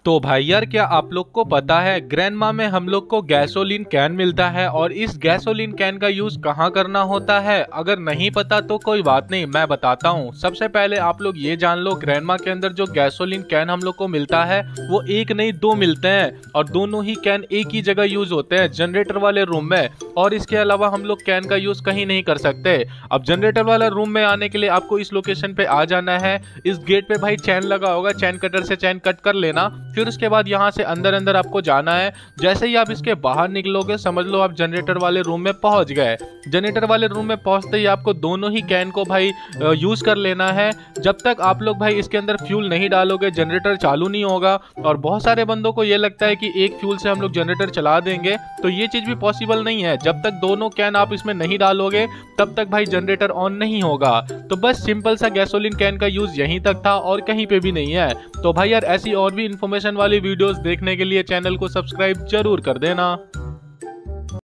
तो भाई यार, क्या आप लोग को पता है ग्रैंडमा में हम लोग को गैसोलीन कैन मिलता है और इस गैसोलीन कैन का यूज कहाँ करना होता है? अगर नहीं पता तो कोई बात नहीं, मैं बताता हूँ। सबसे पहले आप लोग ये जान लो, ग्रैंडमा के अंदर जो गैसोलीन कैन हम लोग को मिलता है वो एक नहीं दो मिलते हैं और दोनों ही कैन एक ही जगह यूज होते हैं, जनरेटर वाले रूम में। और इसके अलावा हम लोग कैन का यूज कहीं नहीं कर सकते। अब जनरेटर वाला रूम में आने के लिए आपको इस लोकेशन पे आ जाना है। इस गेट पे भाई चैन लगा होगा, चैन कटर से चैन कट कर लेना। फिर उसके बाद यहाँ से अंदर अंदर आपको जाना है। जैसे ही आप इसके बाहर निकलोगे समझ लो आप जनरेटर वाले रूम में पहुंच गए। जनरेटर वाले रूम में पहुंचते ही आपको दोनों ही कैन को भाई यूज कर लेना है। जब तक आप लोग भाई इसके अंदर फ्यूल नहीं डालोगे जनरेटर चालू नहीं होगा। और बहुत सारे बंदों को ये लगता है कि एक फ्यूल से हम लोग जनरेटर चला देंगे, तो ये चीज भी पॉसिबल नहीं है। जब तक दोनों कैन आप इसमें नहीं डालोगे तब तक भाई जनरेटर ऑन नहीं होगा। तो बस सिंपल सा गैसोलीन कैन का यूज यहीं तक था और कहीं पे भी नहीं है। तो भाई यार, ऐसी और भी इंफॉर्मेशन वाली वीडियोस देखने के लिए चैनल को सब्सक्राइब जरूर कर देना।